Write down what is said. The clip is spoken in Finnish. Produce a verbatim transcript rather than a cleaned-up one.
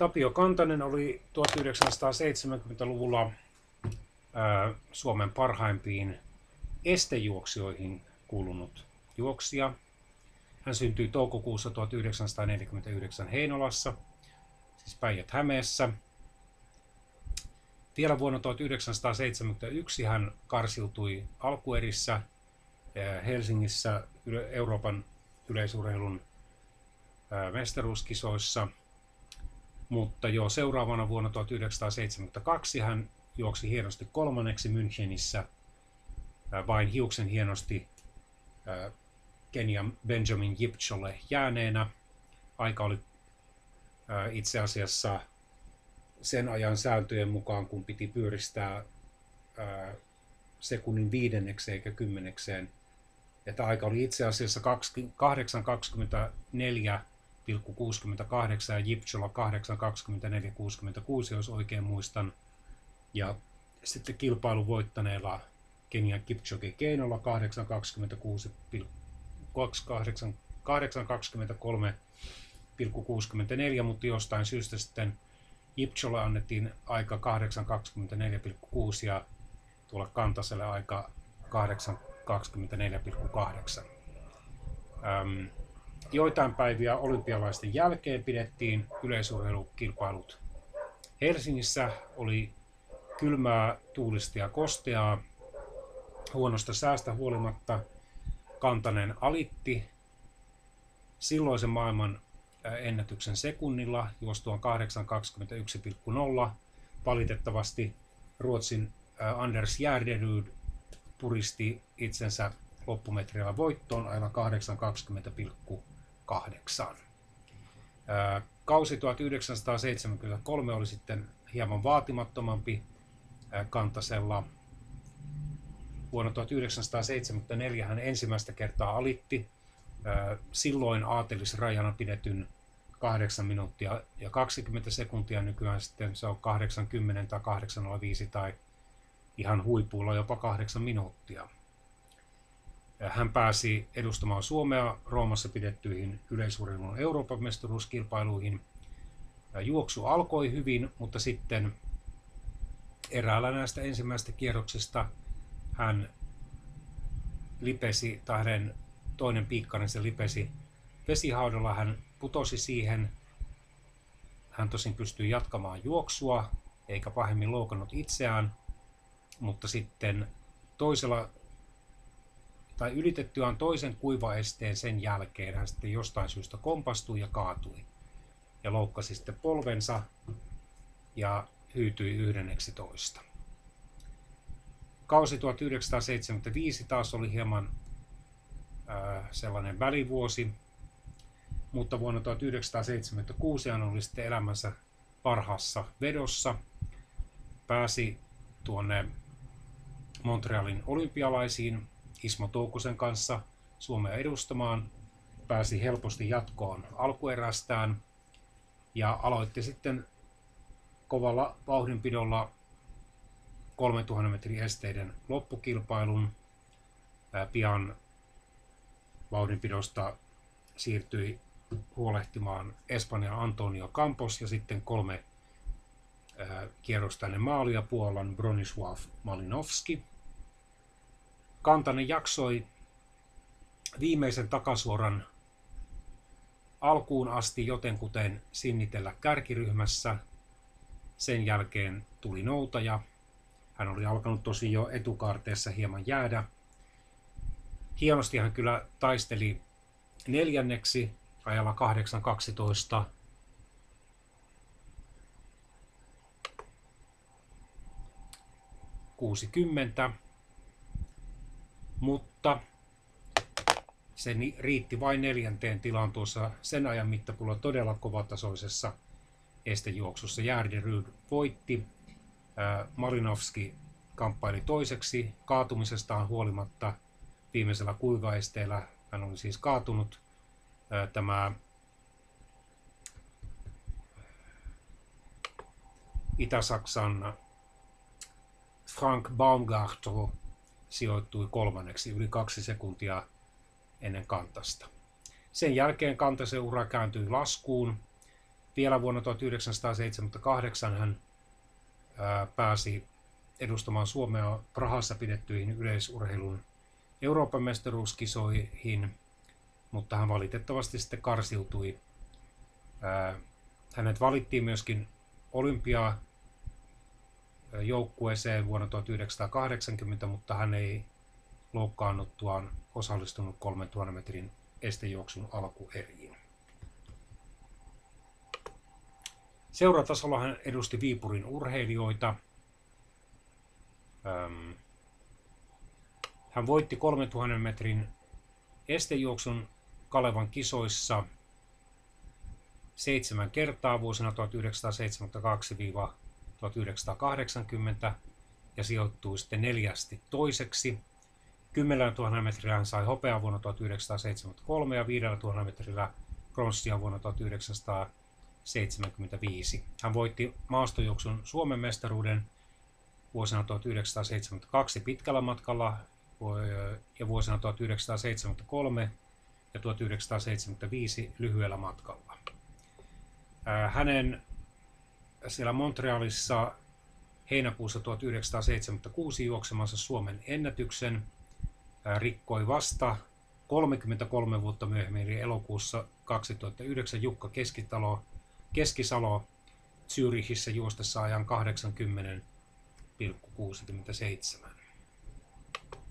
Tapio Kantanen oli tuhatyhdeksänsataaseitsemänkymmentäluvulla ää, Suomen parhaimpiin estejuoksijoihin kuulunut juoksija. Hän syntyi toukokuussa tuhatyhdeksänsataaneljäkymmentäyhdeksän Heinolassa, siis Päijät-Hämeessä. Vielä vuonna tuhatyhdeksänsataaseitsemänkymmentäyksi hän karsiutui alkuerissä Helsingissä Euroopan yleisurheilun mestaruuskisoissa, mutta jo seuraavana vuonna tuhatyhdeksänsataaseitsemänkymmentäkaksi hän juoksi hienosti kolmanneksi Münchenissä, vain hiuksen hienosti Kenian Benjamin Jipcholle jääneenä. Aika oli itse asiassa sen ajan sääntöjen mukaan, kun piti pyöristää sekunnin viidennekseen eikä kymmenekseen. Että aika oli itse asiassa kahdeksan kaksikymmentäneljä pilkku kuusikymmentäkahdeksan ja Jipcholla kahdeksan kaksikymmentäneljä pilkku kuusikymmentäkuusi, jos oikein muistan. Ja sitten kilpailun voittaneella Kenian Kipchoge Keinolla kahdeksan kaksikymmentäkolme pilkku kuusikymmentäneljä, mutta jostain syystä sitten Jipcholle annettiin aika kahdeksan kaksikymmentäneljä pilkku kuusi ja tuolla Kantaselle aika kahdeksan kaksikymmentäneljä pilkku kahdeksan. Ähm, joitain päiviä olympialaisten jälkeen pidettiin yleisurheilukilpailut Helsingissä. Oli kylmää, tuulista ja kosteaa. Huonosta säästä huolimatta Kantanen alitti silloisen maailman ennätyksen sekunnilla juostuaan kahdeksan kaksikymmentäyksi pilkku nolla. Valitettavasti Ruotsin Anders Gärderud puristi itsensä loppumetrillä voittoon aina kahdeksan kaksikymmentä pilkku kahdeksan. Kausi tuhatyhdeksänsataaseitsemänkymmentäkolme oli sitten hieman vaatimattomampi Kantasella. Vuonna tuhatyhdeksänsataaseitsemänkymmentäneljä hän ensimmäistä kertaa alitti silloin aatelisrajana pidetyn kahdeksan minuuttia ja kaksikymmentä sekuntia. Nykyään sitten se on kahdeksankymmentä tai kahdeksan nolla viisi tai ihan huipulla jopa kahdeksan minuuttia. Hän pääsi edustamaan Suomea Roomassa pidettyihin yleisurheilun Euroopan mestaruuskilpailuihin. Juoksu alkoi hyvin, mutta sitten eräällä näistä ensimmäistä kierroksista hän lipesi, tai hänen toinen piikkarinsa lipesi vesihaudalla. Hän putosi siihen. Hän tosin pystyi jatkamaan juoksua, eikä pahemmin loukannut itseään, mutta sitten toisella, tai ylitettyään toisen kuivaesteen sen jälkeen hän sitten jostain syystä kompastui ja kaatui ja loukkasi sitten polvensa ja hyytyi yhdeksäntoista. Kausi tuhatyhdeksänsataaseitsemänkymmentäviisi taas oli hieman äh, sellainen välivuosi, mutta vuonna tuhatyhdeksänsataaseitsemänkymmentäkuusi hän oli sitten elämänsä parhaassa vedossa. Pääsi tuonne Montrealin olympialaisiin Ismo Toukosen kanssa Suomea edustamaan. Pääsi helposti jatkoon alkuerästään ja aloitti sitten kovalla vauhdinpidolla kolmetuhatta metrin esteiden loppukilpailun. Pian vauhdinpidosta siirtyi huolehtimaan Espanjan Antonio Campos ja sitten kolme kierrosta ennen maalia Puolan Bronisław Malinowski. Kantanen jaksoi viimeisen takasuoran alkuun asti jotenkuten sinnitellä kärkiryhmässä. Sen jälkeen tuli noutaja. Hän oli alkanut tosi jo etukaarteessa hieman jäädä. Hienosti hän kyllä taisteli neljänneksi ajalla kahdeksan kaksitoista. kuusikymmentä, mutta se riitti vain neljänteen tilaan tuossa sen ajan mittapuulla todella kovatasoisessa estejuoksussa. Gärderud voitti, Malinowski kamppaili toiseksi kaatumisestaan huolimatta viimeisellä kuivaesteellä. Hän oli siis kaatunut. Tämä Itä-Saksan Frank Baumgartner sijoittui kolmanneksi yli kaksi sekuntia ennen Kantasta. Sen jälkeen Kantasen ura kääntyi laskuun. Vielä vuonna tuhatyhdeksänsataaseitsemänkymmentäkahdeksan hän ää, pääsi edustamaan Suomea Prahassa pidettyihin yleisurheilun Euroopan mestaruuskisoihin, mutta hän valitettavasti sitten karsiutui. Ää, hänet valittiin myöskin olympiajoukkueeseen vuonna tuhatyhdeksänsataakahdeksankymmentä, mutta hän ei loukkaannuttuaan osallistunut kolmentuhannen metrin estejuoksun alkueriin. Seuratasolla hän edusti Viipurin urheilijoita. Hän voitti kolmentuhannen metrin estejuoksun Kalevan kisoissa seitsemän kertaa vuosina tuhatyhdeksänsataaseitsemänkymmentäkaksi tuhatyhdeksänsataakahdeksankymmentä ja sijoittui sitten neljästi toiseksi. kymmenellätuhannella metrillä hän sai hopeaa vuonna tuhatyhdeksänsataaseitsemänkymmentäkolme ja viidellätuhannella metrillä pronssia vuonna tuhatyhdeksänsataaseitsemänkymmentäviisi. Hän voitti maastojuoksun Suomen mestaruuden vuosina tuhatyhdeksänsataaseitsemänkymmentäkaksi pitkällä matkalla ja vuosina tuhatyhdeksänsataaseitsemänkymmentäkolme ja tuhatyhdeksänsataaseitsemänkymmentäviisi lyhyellä matkalla. Hänen siellä Montrealissa heinäkuussa tuhatyhdeksänsataaseitsemänkymmentäkuusi juoksemansa Suomen ennätyksen rikkoi vasta kolmekymmentäkolme vuotta myöhemmin, eli elokuussa kaksituhattayhdeksän Jukka Keskitalo, Keskisalo Zürichissä juostessa ajan kahdeksankymmentä pilkku kuusikymmentäseitsemän.